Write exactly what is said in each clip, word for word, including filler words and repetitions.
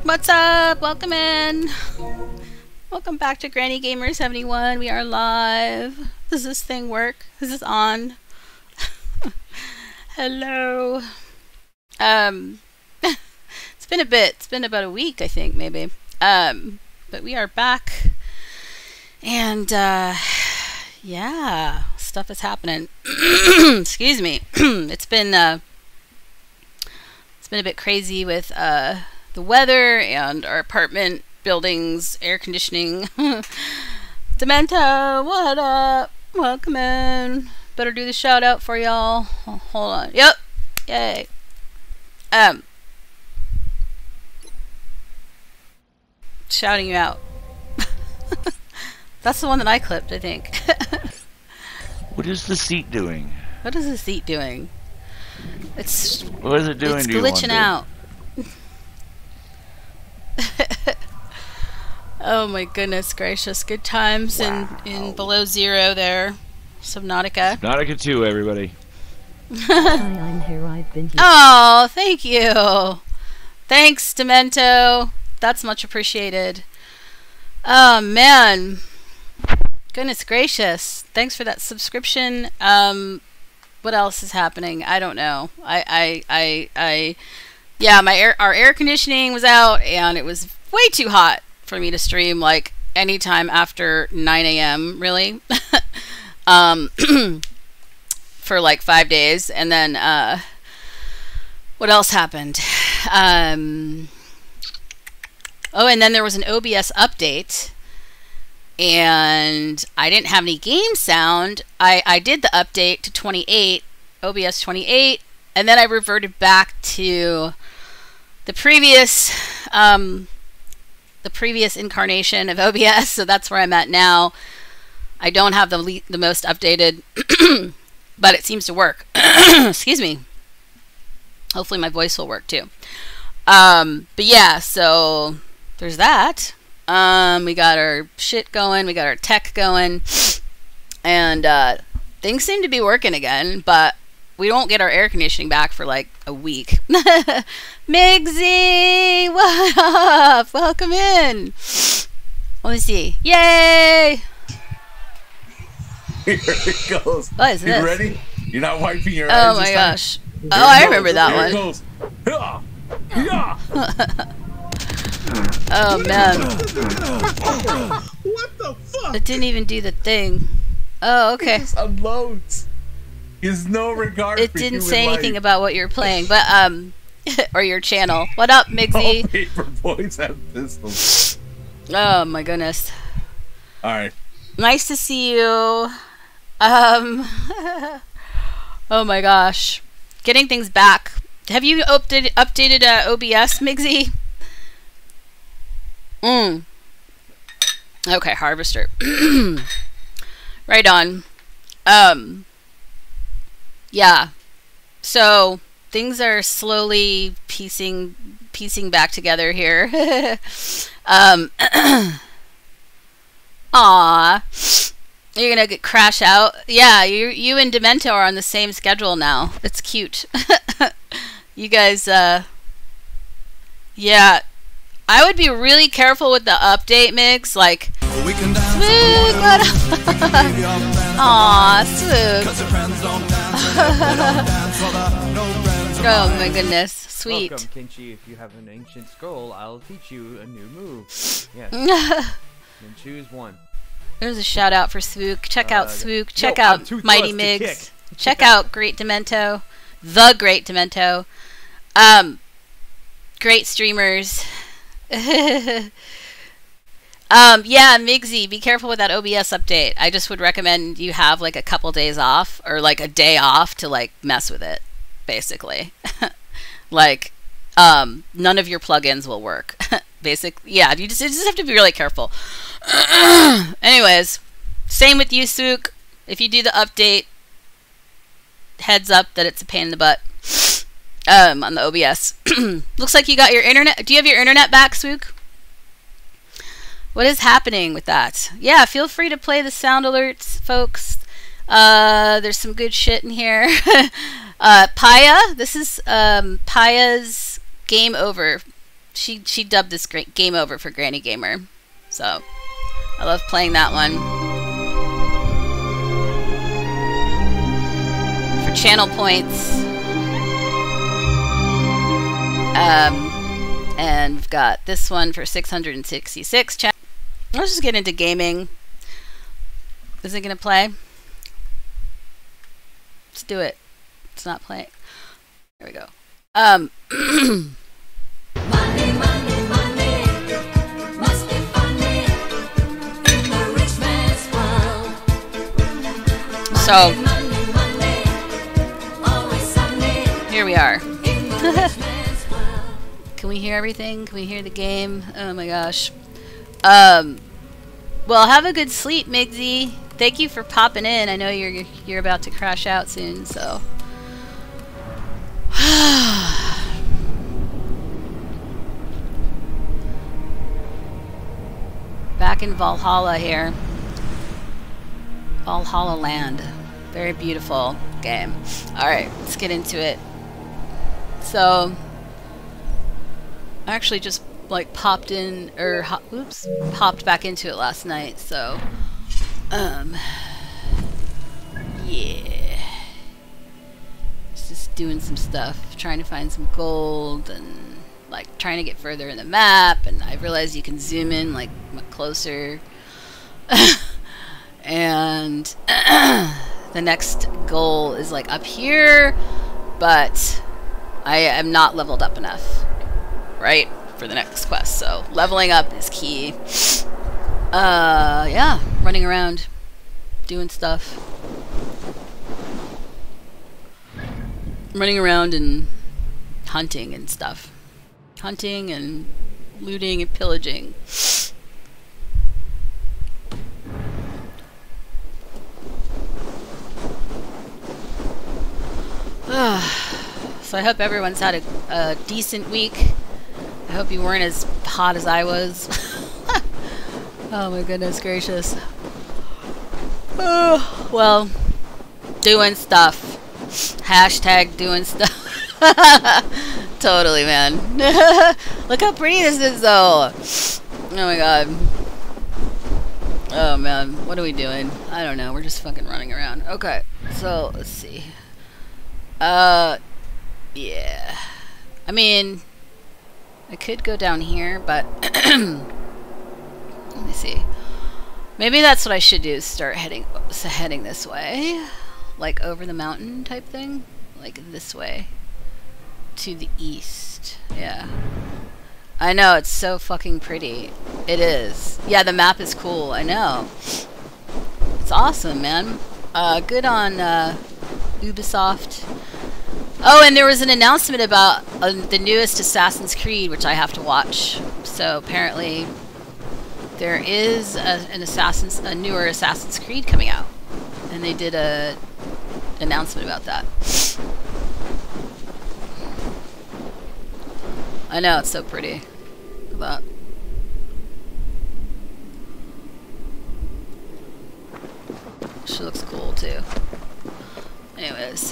What's up? Welcome in. Welcome back to Granny Gamer seventy-one. We are live. Does this thing work? Is this on? Hello. Um, it's been a bit. It's been about a week, I think, maybe. Um, but we are back. And, uh, yeah, stuff is happening. Excuse me. It's been, uh, it's been a bit crazy with, uh, the weather and our apartment buildings, air conditioning. Demento, what up? Welcome in. Better do the shout out for y'all. Oh, hold on. Yep. Yay. Um. Shouting you out. That's the one that I clipped, I think. What is the seat doing? What is the seat doing? It's. What is it doing? It's do you glitching out. Oh my goodness gracious. Good times wow. in, in below zero there. Subnautica. Subnautica two, everybody. Hi, I'm here. I've been here. Oh, thank you. Thanks, Demento. That's much appreciated. Oh man. Goodness gracious. Thanks for that subscription. Um what else is happening? I don't know. I I I I yeah, my air our air conditioning was out and it was way too hot for me to stream like anytime after nine A M really. um for like five days, and then uh what else happened? Um oh, and then there was an O B S update and I didn't have any game sound. I I did the update to twenty-eight, O B S twenty-eight, and then I reverted back to the previous um the previous incarnation of O B S, so that's where I'm at now. I don't have the le the most updated, but it seems to work. Excuse me. Hopefully my voice will work too. Um, but yeah, so there's that. Um, we got our shit going, we got our tech going, and uh, things seem to be working again, but we won't get our air conditioning back for like a week. Migsy, what up? Welcome in. Let me see. Yay! Here it goes. What is you this? ready? You're not wiping your oh eyes. Oh my this gosh. Time? Oh, I remember that Here one. It goes. Yeah. Yeah. Oh man. What the fuck? It didn't even do the thing. Oh, okay. It just unloads. He has no regard It for didn't human say anything life. about what you're playing, but um or your channel. What up, Migsy? All paper boys have pistols. Oh my goodness. Alright. Nice to see you. Um oh my gosh. Getting things back. Have you updated updated uh, O B S, Migsy? Mm. Okay, Harvester. Right on. Um Yeah. So things are slowly piecing piecing back together here. um Aw. You're gonna get crash out. Yeah, you you and Demento are on the same schedule now. It's cute. You guys, uh, yeah. I would be really careful with the update mix. Like, Swoog, what up? Aw, Swoog. Oh my goodness, sweet. Welcome, Kenshi. If you have an ancient scroll, I'll teach you a new move. Yes. Then choose one. There's a shout out for Swoog. Check out Uh, Swoog. Check yo, I'm out too Mighty thrust to Migs. kick. Check out Great Demento. The Great Demento. Um, great streamers. um, yeah, Migsy, be careful with that O B S update. I just would recommend you have like a couple days off or like a day off to like mess with it, basically. Like, um, none of your plugins will work. Basically, yeah, you just, you just have to be really careful. Anyways, same with you, Sook. If you do the update, heads up that it's a pain in the butt. Um, on the O B S. Looks like you got your internet. Do you have your internet back, Swook? What is happening with that? Yeah, feel free to play the sound alerts, folks. Uh, there's some good shit in here. uh, Paya, this is um, Paya's Game Over she she dubbed this great game over for Granny Gamer. So I love playing that one. For channel points. Um, and we've got this one for six hundred sixty-six. Ch Let's just get into gaming. Is it gonna play? Let's do it. It's not playing. There we go. Um. Money, money, money, must be funny in the rich man's world. So Money, money, always sunny here we are. in the rich man's world. Can we hear everything? Can we hear the game? Oh my gosh. Um. Well, have a good sleep, Migsy. Thank you for popping in. I know you're you're about to crash out soon, so. Back in Valhalla here. Valhalla Land. Very beautiful game. Alright, let's get into it. So, I actually just like popped in, or ho oops, popped back into it last night, so, um, yeah. Just doing some stuff, trying to find some gold, and like trying to get further in the map, and I realized you can zoom in like much closer. And the next goal is like up here, but I am not leveled up enough, right, for the next quest. So leveling up is key. Uh, yeah, running around, doing stuff. Running around and hunting and stuff. Hunting and looting and pillaging. So I hope everyone's had a, a decent week. I hope you weren't as hot as I was. Oh my goodness gracious. Oh, well, doing stuff. Hashtag doing stuff. Totally, man. Look how pretty this is, though. Oh my god. Oh man, what are we doing? I don't know. We're just fucking running around. Okay, so let's see. Uh, yeah. I mean, I could go down here, but let me see. Maybe that's what I should do. Is start heading, heading this way, like over the mountain type thing, like this way to the east. Yeah. I know, it's so fucking pretty. It is. Yeah, the map is cool. I know. It's awesome, man. Uh, good on uh, Ubisoft. Oh, and there was an announcement about uh, the newest Assassin's Creed, which I have to watch. So apparently, there is a, an Assassin's, a newer Assassin's Creed coming out, and they did a announcement about that. I know, it's so pretty. Look at that. She looks cool too. Anyways.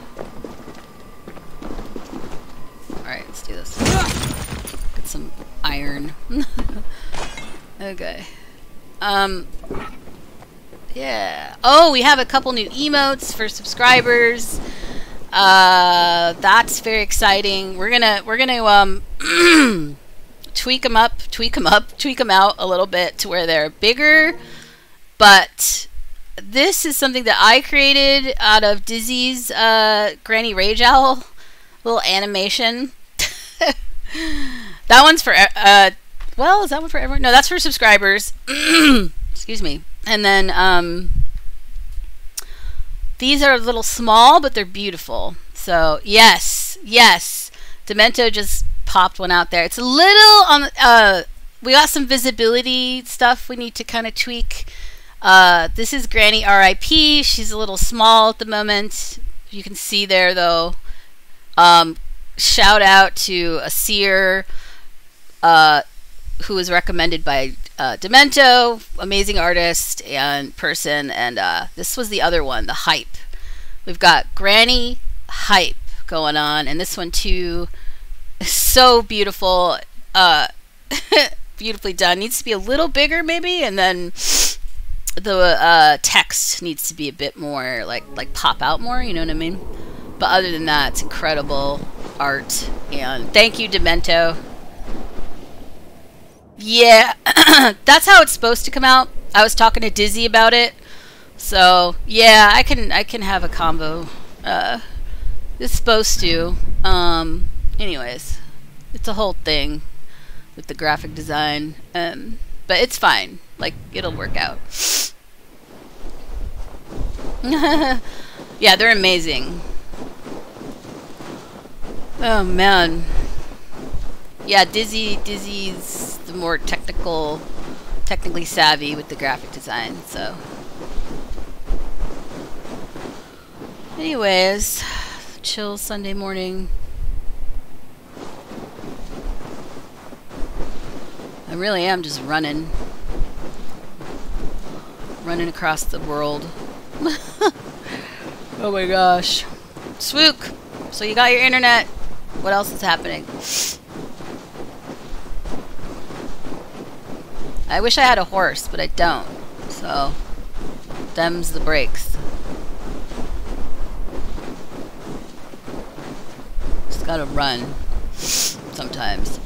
Alright, let's do this. Get some iron. Okay. Um. Yeah. Oh, we have a couple new emotes for subscribers. Uh, that's very exciting. We're gonna we're gonna um tweak them up, tweak them up, tweak them out a little bit to where they're bigger. But this is something that I created out of Dizzy's uh, Granny Rage Owl little animation. That one's for uh, well, is that one for everyone? No, that's for subscribers. Excuse me. And then um. These are a little small, but they're beautiful. So, yes, yes. Demento just popped one out there. It's a little on, uh, we got some visibility stuff we need to kind of tweak. Uh, this is Granny R I P. She's a little small at the moment. You can see there, though. Um, shout out to Asir, uh, who was recommended by uh, Demento, amazing artist and person, and uh, this was the other one, the Hype. We've got Granny Hype going on, and this one too is so beautiful. uh, beautifully done. Needs to be a little bigger, maybe, and then the uh, text needs to be a bit more like like pop out more. You know what I mean? But other than that, it's incredible art. And thank you, Demento. Yeah, that's how it's supposed to come out. I was talking to Dizzy about it, so yeah, I can I can have a combo. Uh, it's supposed to. Um, anyways, it's a whole thing with the graphic design, um, but it's fine. Like, it'll work out. Yeah, they're amazing. Oh man. Yeah, Dizzy Dizzy's the more technical, technically savvy with the graphic design, so. Anyways, chill Sunday morning. I really am just running. Running across the world. Oh my gosh. Swook! So you got your internet. What else is happening? I wish I had a horse, but I don't. So, them's the breaks. Just gotta run. Sometimes.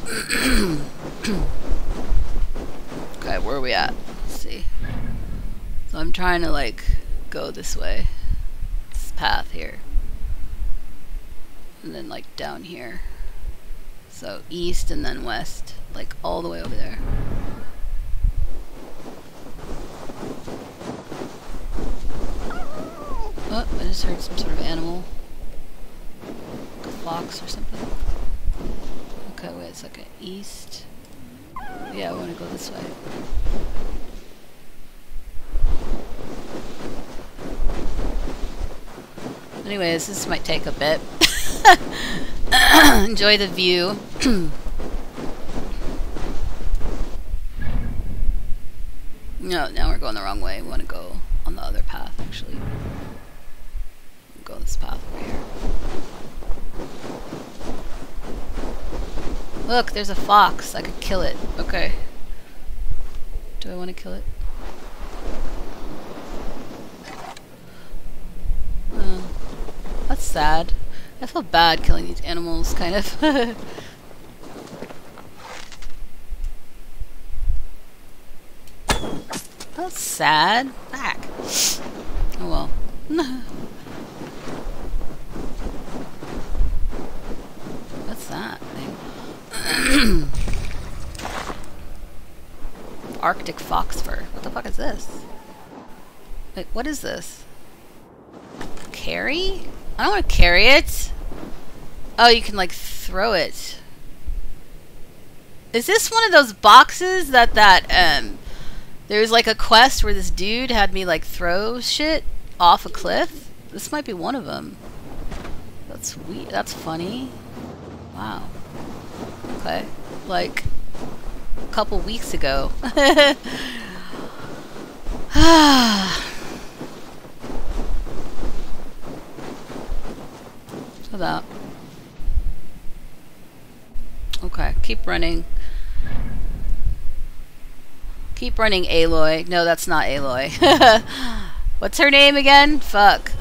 Okay, where are we at? Let's see. So I'm trying to, like, go this way. This path here. And then, like, down here. So, east and then west. Like, all the way over there. Oh, I just heard some sort of animal. Like a fox or something. Okay, wait a second. East. Yeah, I want to go this way. Anyways, this might take a bit. Enjoy the view. No, now we're going the wrong way. We want to go on the other path, actually. Go this path over here. Look, there's a fox. I could kill it. Okay. Do I want to kill it? Oh, that's sad. I feel bad killing these animals, kind of. That's sad. Back. Oh well. What's that thing? Arctic fox fur. What the fuck is this? Wait, what is this? Carry? I don't want to carry it. Oh, you can like throw it. Is this one of those boxes that that um there was like a quest where this dude had me like throw shit off a cliff? This might be one of them. That's weird. That's funny. Wow. Okay. Like a couple weeks ago. So that. Okay, keep running. Keep running, Aloy. No, that's not Aloy. What's her name again? Fuck.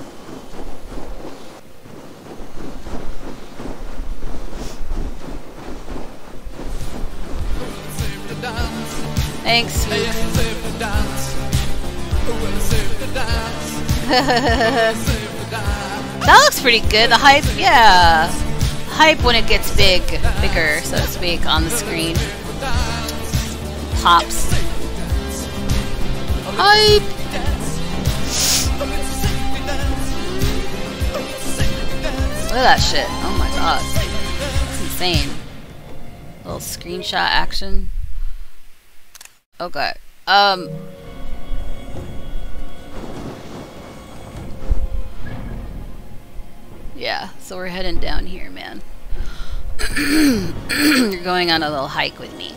Thanks. That looks pretty good. The hype, yeah. Hype when it gets big, bigger, so to speak, on the screen. Pops. Hype! Look at that shit. Oh my god. That's insane. Little screenshot action. Okay. Um. Yeah, so we're heading down here, man. You're going on a little hike with me.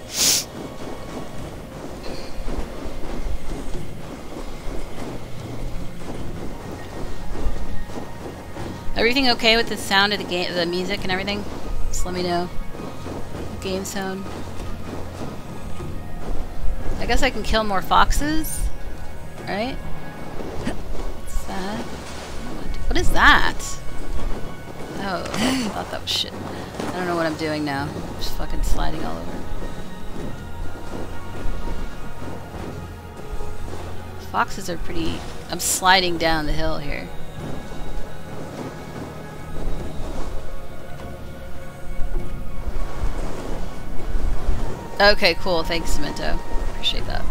Everything okay with the sound of the game, the music and everything? Just let me know. game sound. I guess I can kill more foxes, right? What's that? What is that? Oh, I thought that was shit. I don't know what I'm doing now. I'm just fucking sliding all over. Foxes are pretty... I'm sliding down the hill here. Okay, cool. Thanks, Cemento. Appreciate that.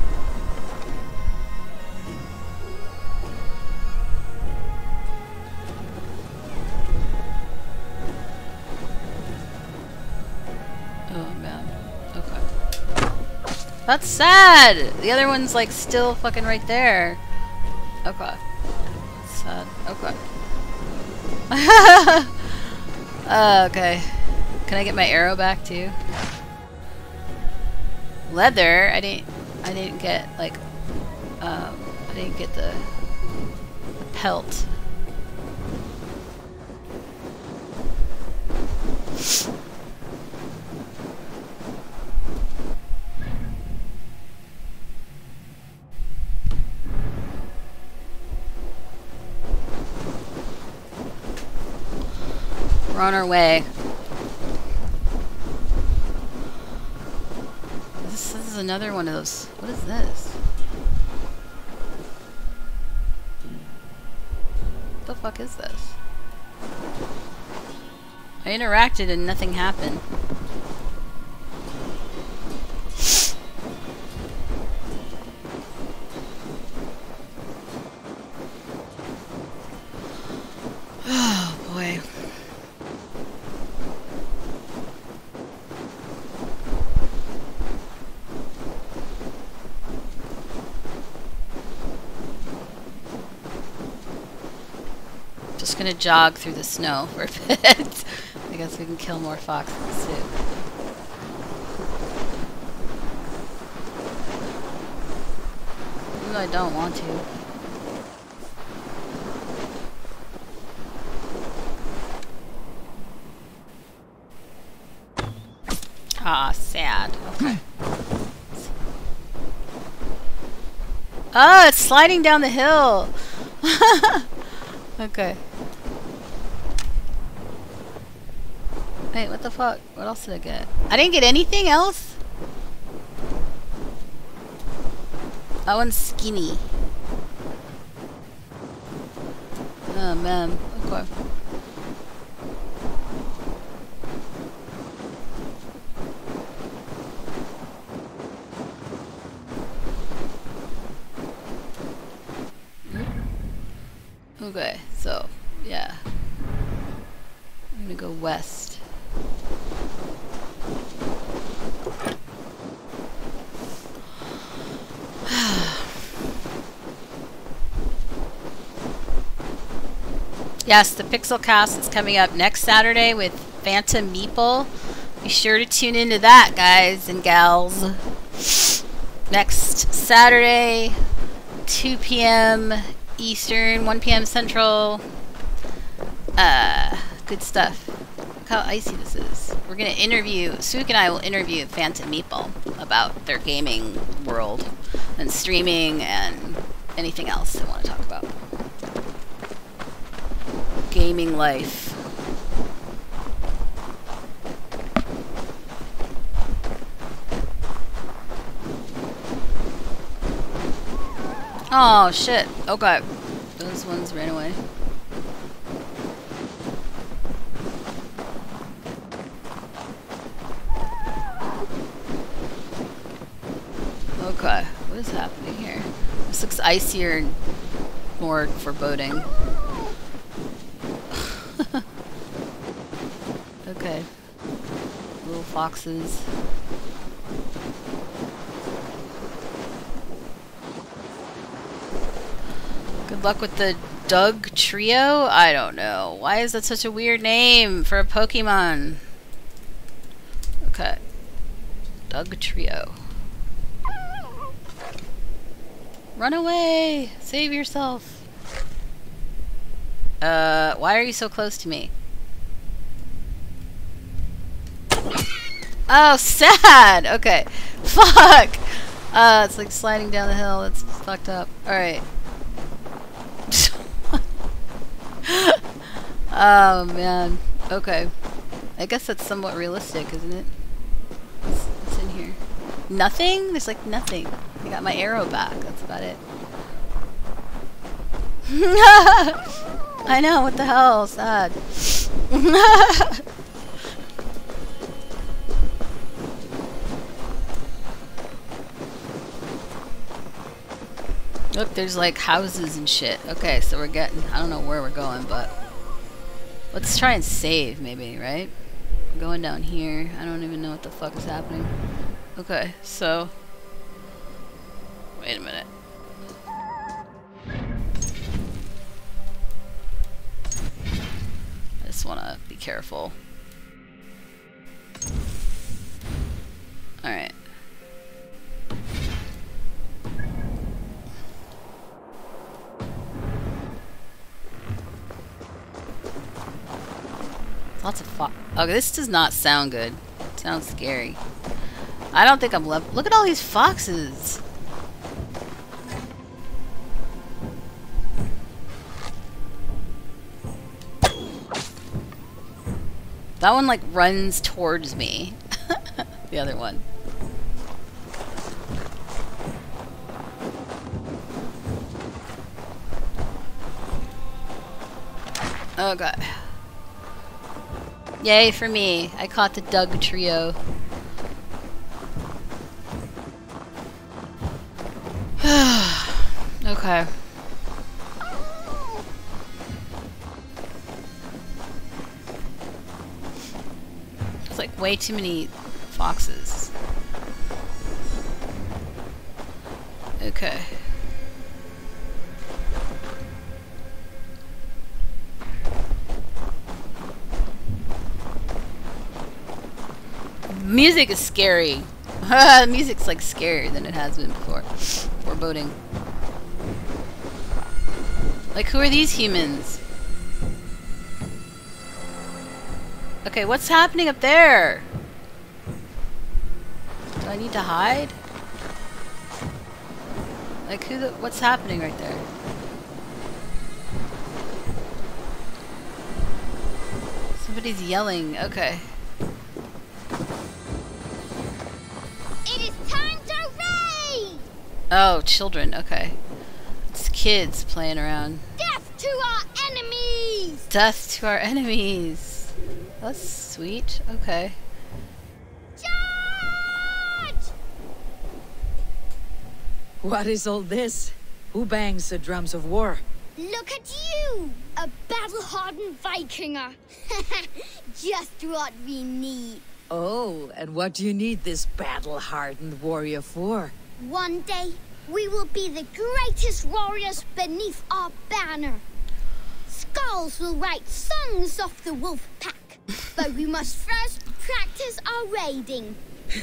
Oh, man. Okay. That's sad! The other one's, like, still fucking right there. Okay. Sad. Okay. uh, okay. Can I get my arrow back, too? Leather? I didn't... I didn't get, like... Um, I didn't get the... the pelt. We're on our way. This, this is another one of those. What is this? What the fuck is this? I interacted and nothing happened. Oh boy. Just gonna jog through the snow for a bit. I guess we can kill more foxes too. Even though I don't want to. Ah, sad. Okay. Oh, it's sliding down the hill. Okay. Wait, what the fuck? What else did I get? I didn't get anything else? That one's skinny. Oh man. Okay. Okay, so, yeah. I'm gonna go west. Yes, the Pixelcast is coming up next Saturday with Phantom Meeple. Be sure to tune into that, guys and gals. Next Saturday, two P M Eastern, one P M Central. Uh, good stuff. Look how icy this is. We're gonna interview, Sook and I will interview Phantom Meeple about their gaming world and streaming and anything else they want to talk about. Gaming life. Oh shit. Okay. Those ones ran away. Okay. What is happening here? This looks icier and more foreboding. Okay. Little foxes. Good luck with the Doug Trio? I don't know. Why is that such a weird name for a Pokemon? Okay. Doug Trio. Run away! Save yourself! Uh, why are you so close to me? Oh, sad. Okay. Fuck. Uh, it's like sliding down the hill. It's fucked up. Alright. Oh, man. Okay. I guess that's somewhat realistic, isn't it? What's, what's in here? Nothing? There's like nothing. I got my arrow back. That's about it. I know. What the hell? Sad. Look, there's like houses and shit. Okay, so we're getting... I don't know where we're going, but... Let's try and save, maybe, right? We're going down here. I don't even know what the fuck is happening. Okay, so... Wait a minute. I just want to be careful. Alright. Lots of fo- Okay, this does not sound good. It sounds scary. I don't think I'm left. Look at all these foxes. That one like runs towards me. The other one. Oh god. Yay for me. I caught the Doug trio. Okay. It's like way too many foxes. Okay. Music is scary. Music's like scarier than it has been before. Foreboding. Like, who are these humans? Okay, what's happening up there? Do I need to hide? Like, who the- what's happening right there? Somebody's yelling. Okay. Oh, children. Okay. It's kids playing around. Death to our enemies! Death to our enemies. That's sweet. Okay. Charge! What is all this? Who bangs the drums of war? Look at you! A battle-hardened Vikinger. Just what we need. Oh, and what do you need this battle-hardened warrior for? One day, we will be the greatest warriors beneath our banner. Skulls will write songs of the wolf pack, but we must first practice our raiding.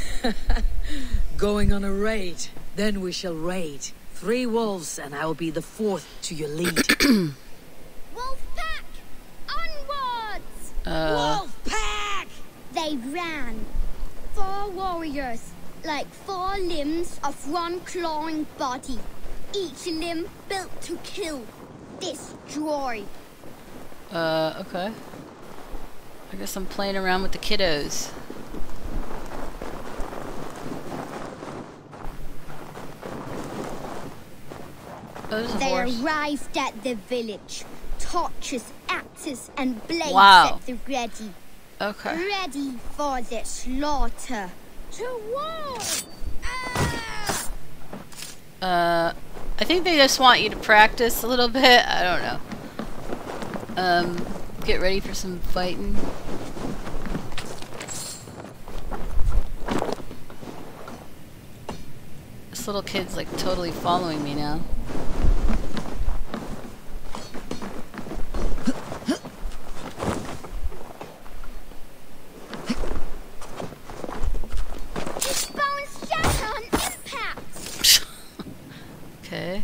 Going on a raid. Then we shall raid. Three wolves, and I'll be the fourth to your lead. Wolf pack, onwards! Uh. Wolf pack! They ran. Four warriors. Like four limbs of one clawing body. Each limb built to kill, destroy. Uh, okay. I guess I'm playing around with the kiddos. Oh, there's a They horse. arrived at the village. Torches, axes, and blades Wow. at the ready. Okay. Ready for the slaughter. To war! Ah! Uh, I think they just want you to practice a little bit. I don't know. Um, get ready for some fighting. This little kid's like totally following me now. His bones shatter on impact! Okay.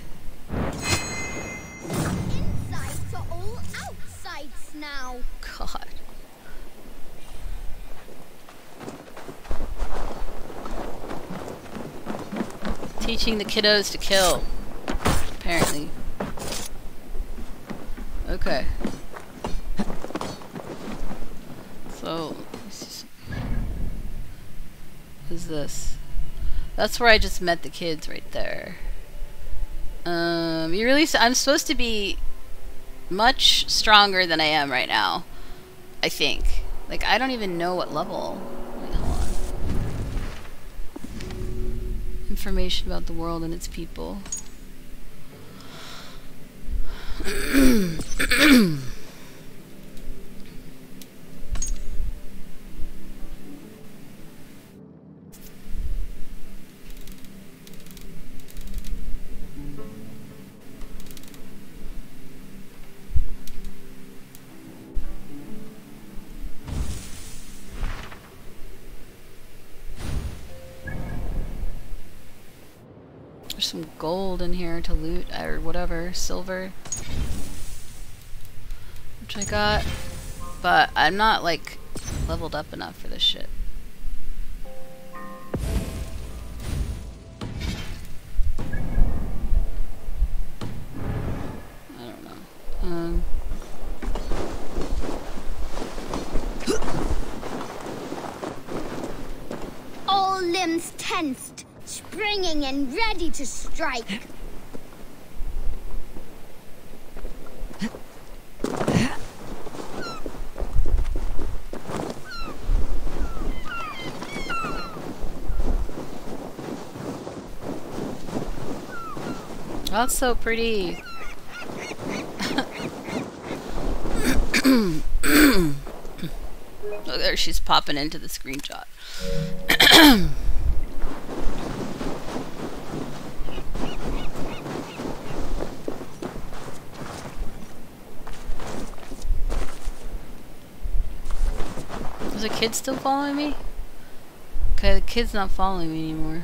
Insides are all outsides now. God. Teaching the kiddos to kill. Apparently. Okay. So, what is this? That's where I just met the kids right there. Um, you really, I'm supposed to be much stronger than I am right now. I think. Like, I don't even know what level. Wait, hold on. Information about the world and its people. There's some gold in here to loot, or whatever, silver. Which I got. But I'm not, like, leveled up enough for this shit. I don't know. Um... All limbs tensed, springing and ready to strike. That's so pretty. Look there, she's popping into the screenshot. Is the kid still following me? Okay, the kid's not following me anymore.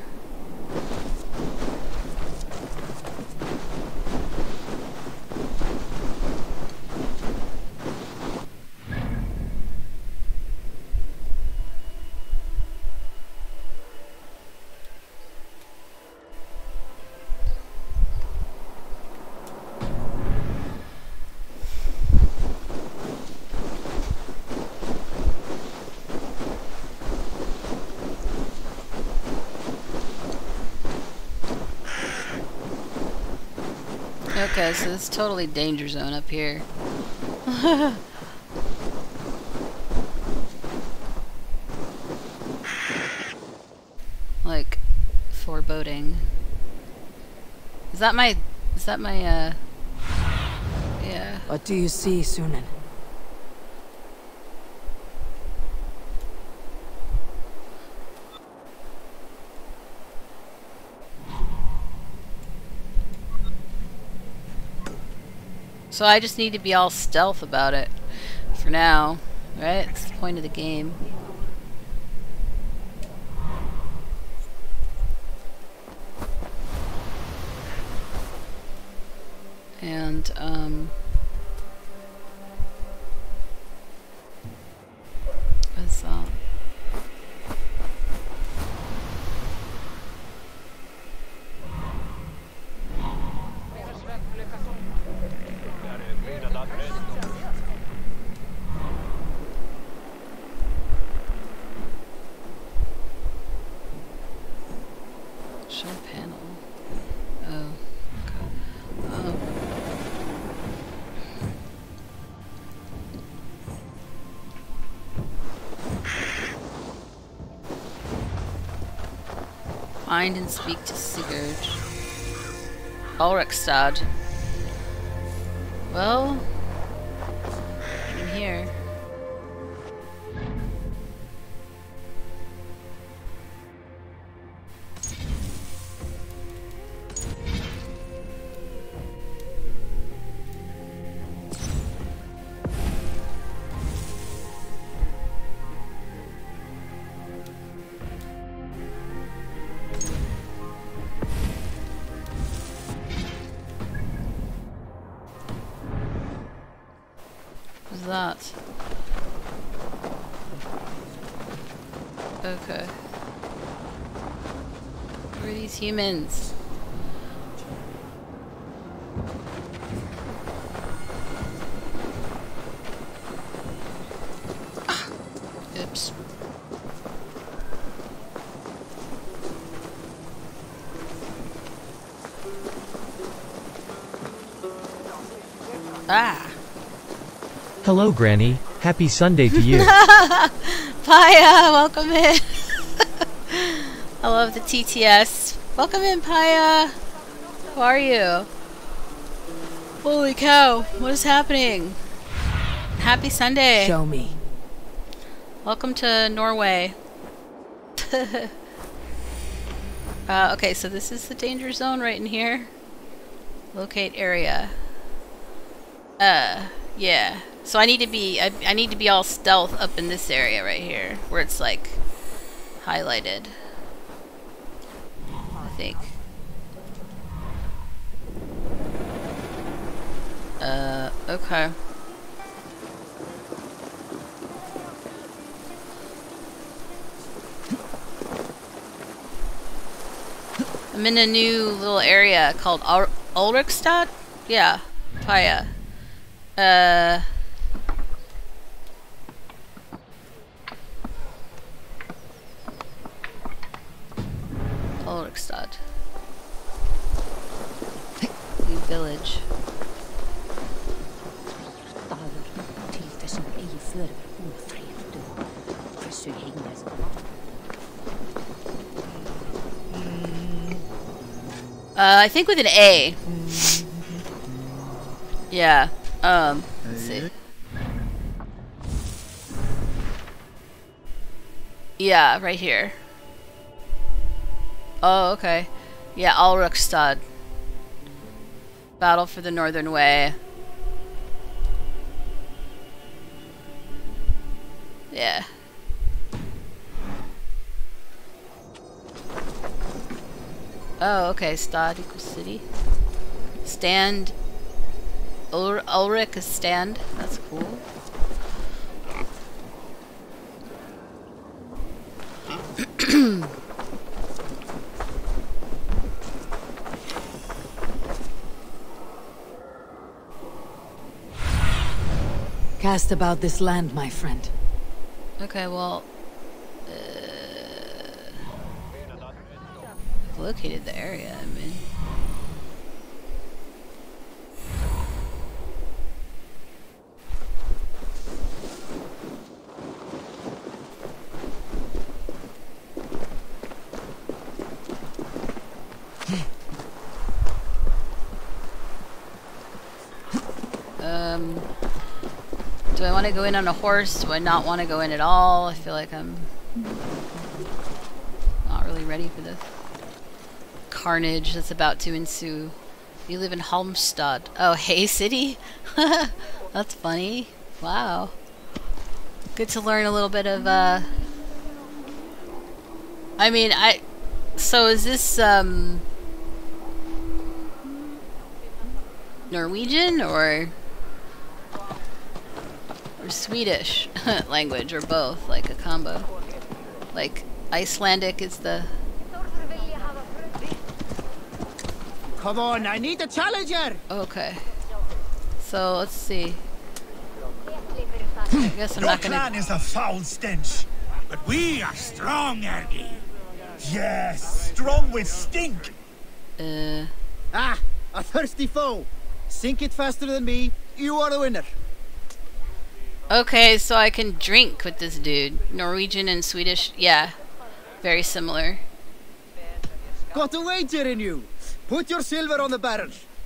Okay, so it's totally danger zone up here. Like, foreboding. Is that my, is that my, uh, yeah. What do you see, Sunan? So I just need to be all stealth about it for now, right? That's the point of the game. And, um... what's that? Show panel. Oh, okay. Oh. Find and speak to Sigurd. Ulrichstad. Well, I'm here. What's that? Okay. are these humans? Oops. Ah. Hello, Granny. Happy Sunday to you. Paya, welcome in. I love the T T S. Welcome in, Paya. How are you? Holy cow, what is happening? Happy Sunday. Show me. Welcome to Norway. uh, okay, so this is the danger zone right in here. Locate area. Uh, yeah. So I need to be, I, I need to be all stealth up in this area right here, where it's like highlighted. I think. Uh, okay. I'm in a new little area called Ul Ulrichstad? Yeah, Paya. Uh... Ulrichstad. New village. Uh, I think with an A. Yeah. Um, let's see. Yeah, right here. Oh, okay. Yeah, Ulrichstad. Battle for the Northern Way. Yeah. Oh, okay. Stad equals city. Stand. Ul Ulrich is stand. That's cool. Cast about this land, my friend. Okay, well, uh, I've located the area. I mean, um. Do I want to go in on a horse? Do I not want to go in at all? I feel like I'm not really ready for the carnage that's about to ensue. You live in Halmstad. Oh, Hay City? That's funny. Wow. Good to learn a little bit of, uh... I mean, I... So is this, um... Norwegian, or... or Swedish language, or both, like a combo. Like Icelandic is the... Come on, I need a challenger! Okay. So let's see. I guess I'm Your not gonna... clan is a foul stench, but we are strong, Ergi. Yes, strong with stink. Uh... Ah, a thirsty foe. Sink it faster than me. You are the winner. Okay, so I can drink with this dude. Norwegian and Swedish, yeah. Very similar. Got a wager in you. Put your silver on the barrel.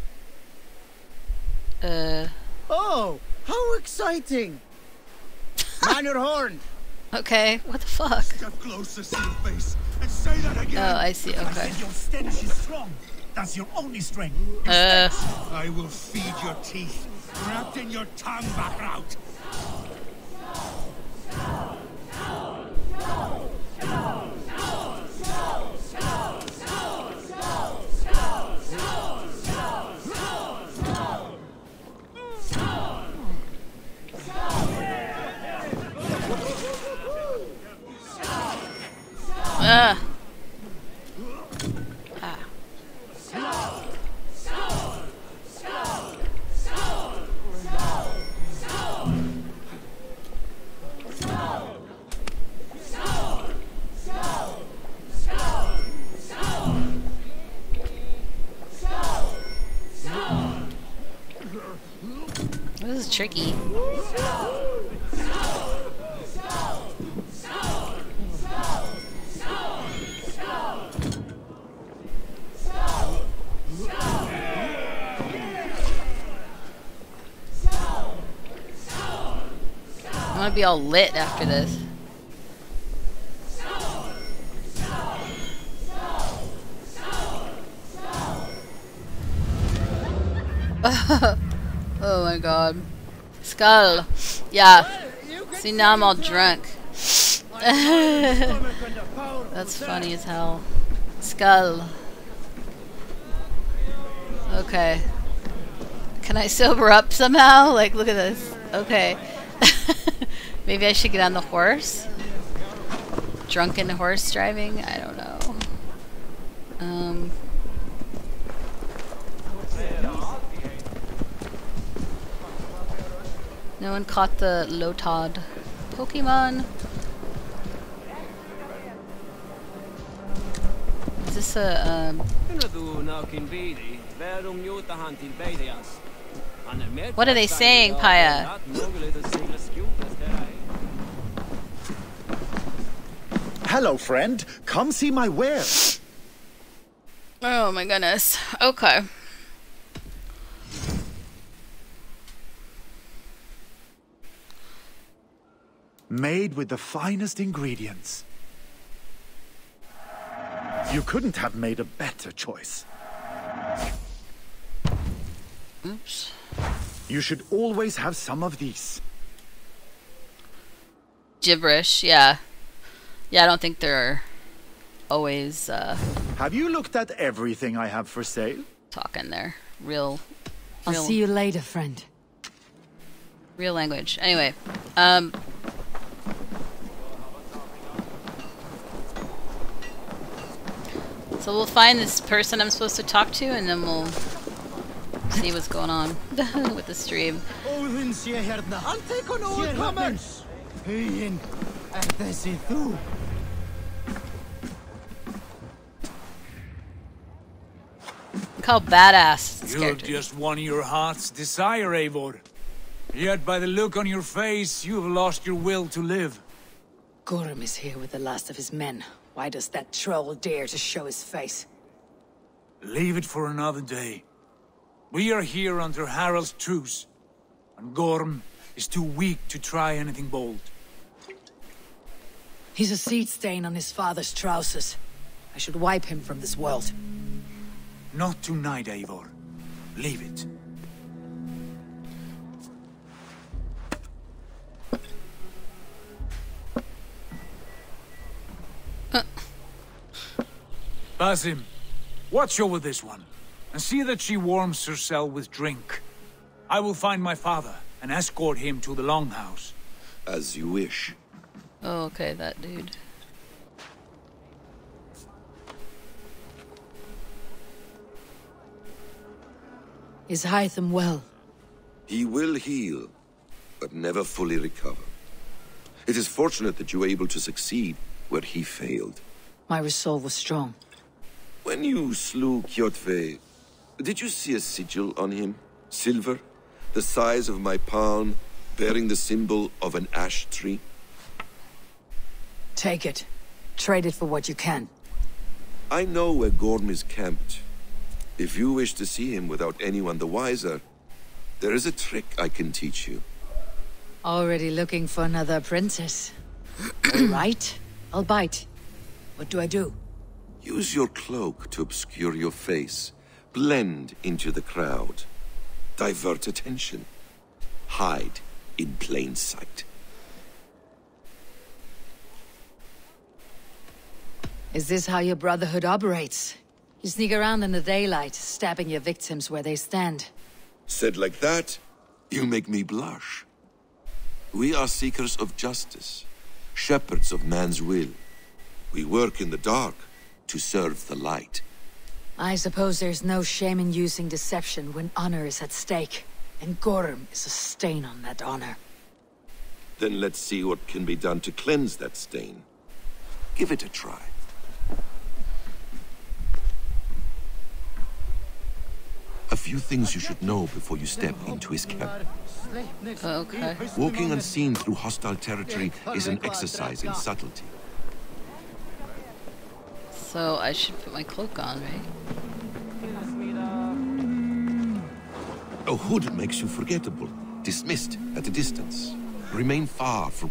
Uh... Oh, how exciting. Man your horn. Okay, what the fuck? Step closer, see your face, and say that again. Oh, I see, I okay. said your stench is strong. That's your only strength. Your Uh... stench. I will feed your teeth, wrapped in your tongue back out. Uh. tricky. I'm gonna be all lit after this. Oh my god. Skull. Yeah. See, now I'm all drunk. That's funny as hell. Skull. Okay. Can I sober up somehow? Like, look at this. Okay. Maybe I should get on the horse? Drunken horse driving? I don't know. Um... No one caught the Lotad Pokemon. Is this a, um... What are they saying, Paya? Hello, friend. Come see my wares. Oh my goodness. Okay. Made with the finest ingredients. You couldn't have made a better choice. Oops. You should always have some of these. Gibberish, yeah. Yeah, I don't think they're always uh Have you looked at everything I have for sale? talking there. Real I'll real, see you later, friend. real language. Anyway, um so we'll find this person I'm supposed to talk to, and then we'll see what's going on with the stream. Look how badass this You're character is. just won your heart's desire, Eivor. Yet by the look on your face, you've lost your will to live. Gorm is here with the last of his men. Why does that troll dare to show his face? Leave it for another day. We are here under Harald's truce, and Gorm is too weak to try anything bold. He's a seed stain on his father's trousers. I should wipe him from this world. Not tonight, Eivor. Leave it. Basim, watch over this one, and see that she warms herself with drink. I will find my father and escort him to the Longhouse. As you wish. Oh, okay, that dude. Is Hytham well? He will heal, but never fully recover. It is fortunate that you were able to succeed where he failed. My resolve was strong. When you slew Kjotve, did you see a sigil on him? Silver, the size of my palm, bearing the symbol of an ash tree? Take it. Trade it for what you can. I know where Gorm is camped. If you wish to see him without anyone the wiser, there is a trick I can teach you. Already looking for another princess. All right, I'll bite. What do I do? Use your cloak to obscure your face. Blend into the crowd. Divert attention. Hide in plain sight. Is this how your Brotherhood operates? You sneak around in the daylight, stabbing your victims where they stand. Said like that, you make me blush. We are seekers of justice, shepherds of man's will. We work in the dark to serve the light. I suppose there's no shame in using deception when honor is at stake, and Gorm is a stain on that honor. Then let's see what can be done to cleanse that stain. Give it a try. A few things you should know before you step into his camp. Okay. Walking unseen through hostile territory is an exercise in subtlety. So I should put my cloak on, right? A hood makes you forgettable, dismissed at a distance. Remain far from...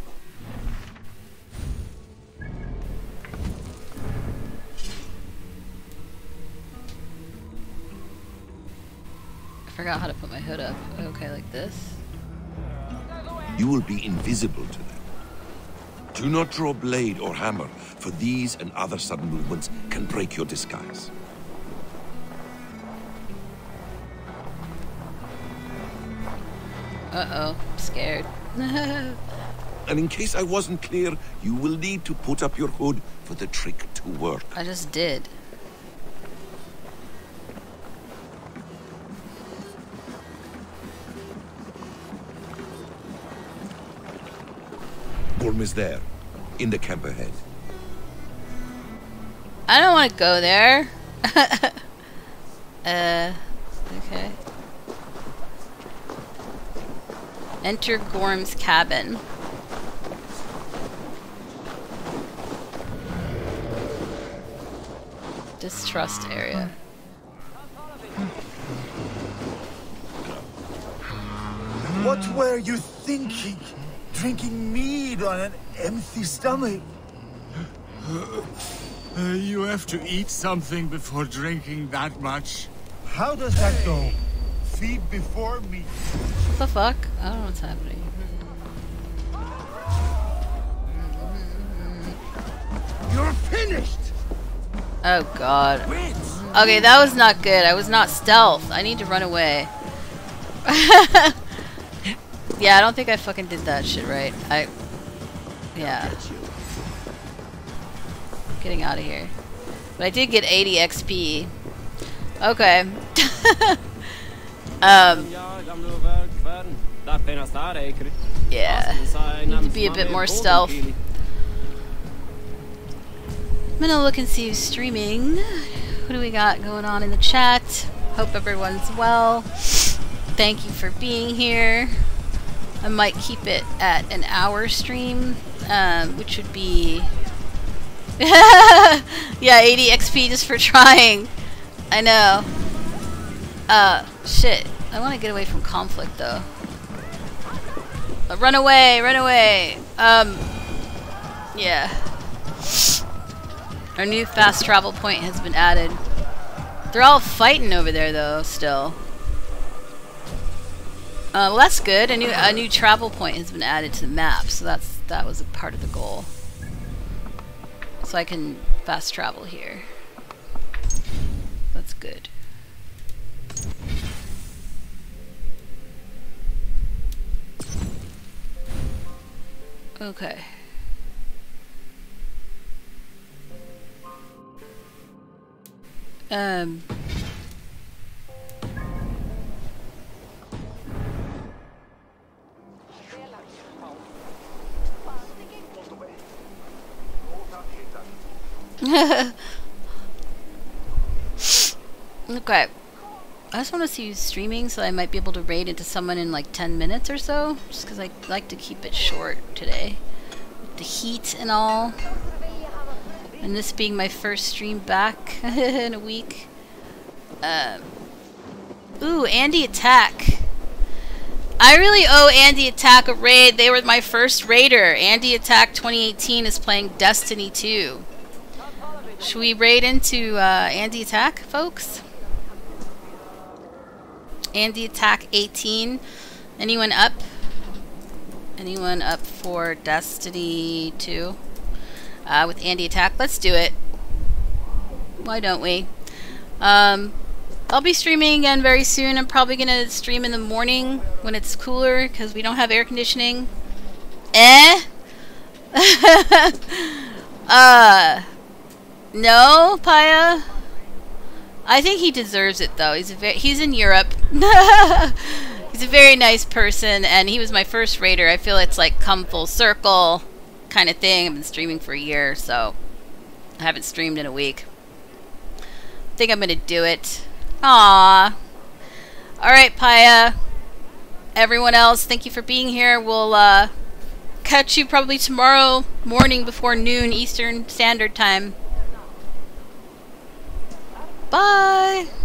I forgot how to put my hood up. Okay, like this. You will be invisible to them. Do not draw blade or hammer, for these and other sudden movements can break your disguise. Uh-oh, I'm scared. And in case I wasn't clear, you will need to put up your hood for the trick to work. I just did. Gorm is there, in the camp ahead. I don't want to go there. uh, okay. Enter Gorm's cabin. Distrust area. What were you thinking? Drinking mead on an empty stomach? Uh, you have to eat something before drinking that much. How does that go? Feed before meat. What the fuck? I don't know what's happening. You're finished! Oh god. Okay, that was not good. I was not stealth. I need to run away. Yeah, I don't think I fucking did that shit right. I... Yeah. Getting out of here. But I did get eighty X P. Okay. um... Yeah. Need to be a bit more stealth. I'm gonna look and see who's streaming. What do we got going on in the chat? Hope everyone's well. Thank you for being here. I might keep it at an hour stream, um, which would be... yeah, eighty X P just for trying. I know. Uh, shit. I want to get away from conflict, though. Uh, run away, run away. Um, yeah. Our new fast travel point has been added. They're all fighting over there, though, still. Uh, well, that's good. A new a new travel point has been added to the map, so that's that was a part of the goal. So I can fast travel here. That's good. Okay. Um. Okay. I just want to see you streaming, so I might be able to raid into someone in like ten minutes or so. Just because I like to keep it short today. With the heat and all. And this being my first stream back in a week. Um, ooh, Andy Attack. I really owe Andy Attack a raid. They were my first raider. Andy Attack twenty eighteen is playing Destiny two. Should we raid into uh, Andy Attack, folks? Andy Attack eighteen. Anyone up? Anyone up for Destiny two? Uh, with Andy Attack? Let's do it. Why don't we? Um, I'll be streaming again very soon. I'm probably going to stream in the morning when it's cooler because we don't have air conditioning. Eh? uh, no, Paya? I think he deserves it though. He's a ve he's in Europe. He's a very nice person and he was my first raider. I feel it's like come full circle kind of thing. I've been streaming for a year, so I haven't streamed in a week. I think I'm gonna do it. Aww. Alright, Paya. everyone else, thank you for being here. We'll uh, catch you probably tomorrow morning before noon Eastern Standard Time. Bye!